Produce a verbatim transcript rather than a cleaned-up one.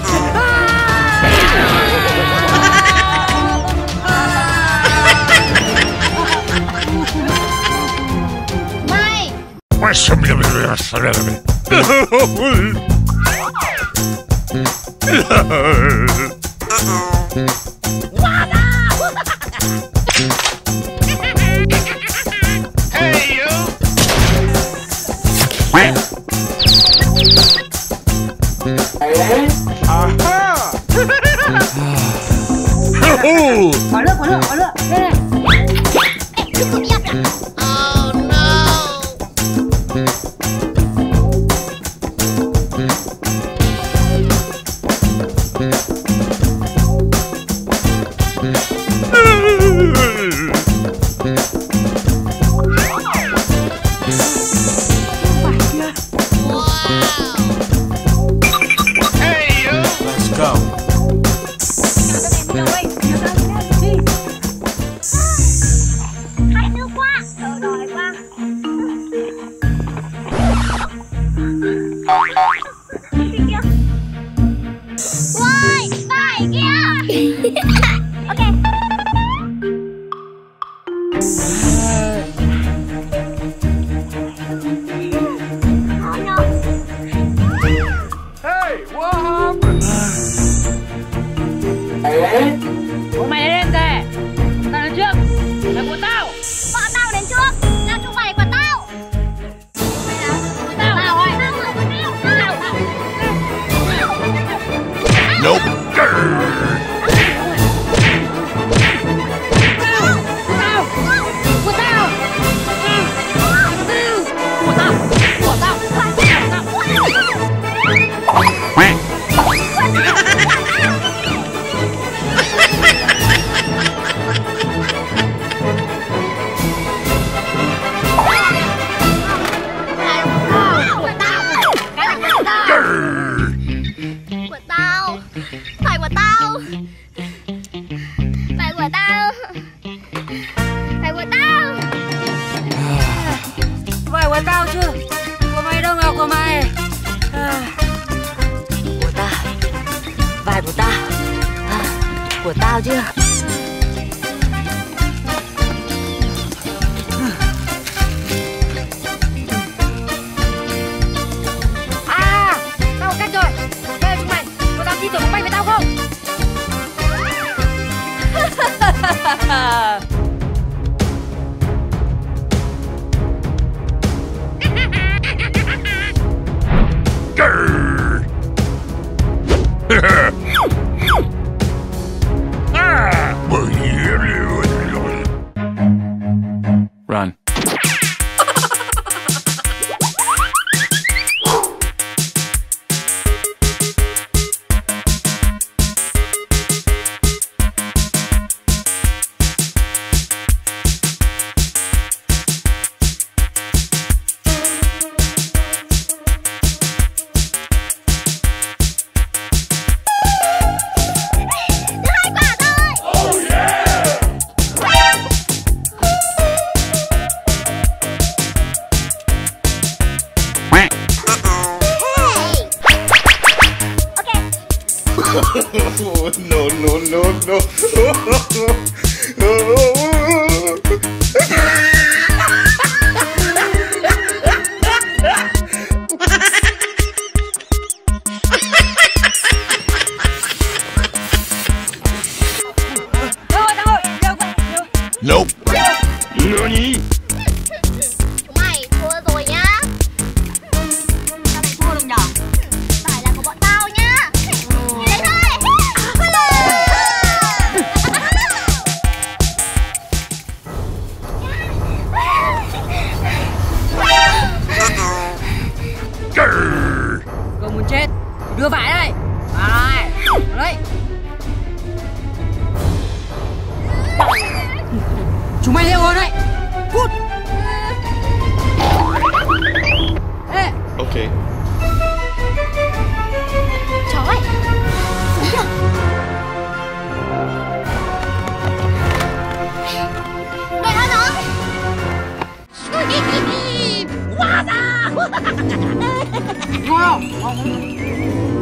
Mai. Hey, you! Aha! Quả lửa, quả lửa, quả lửa. Đây này. Ê, đừng có điệp nè. Oh no. Bọn mày lên kìa. Tao đến trước. Mày của tao. Bọn tao đến trước. Nào chúng mày của tao. Mày nào? Của tao. Tao ơi. Tao của tao. Tao. Nope. Của tao chứ. Của mày đâu nào của mày. À. Của tao. Vải của tao. À, của tao chứ. À, tao có cách rồi. Bây giờ chúng mày có dám tin tưởng một bay với tao không? Run. No, no, no, no. Nope. Nani? Chúng mày thua rồi nhá. Sao lại thua được nhở? Phải là của bọn tao nhá. Đến thôi. Cậu muốn chết thì đưa vải đây. À, đây. Chúng mày liệu rồi đấy. Cút. Ê. Ok. Chó ơi. Xuống kìa. Đợi nó nó. Wow ra. Ngồi không?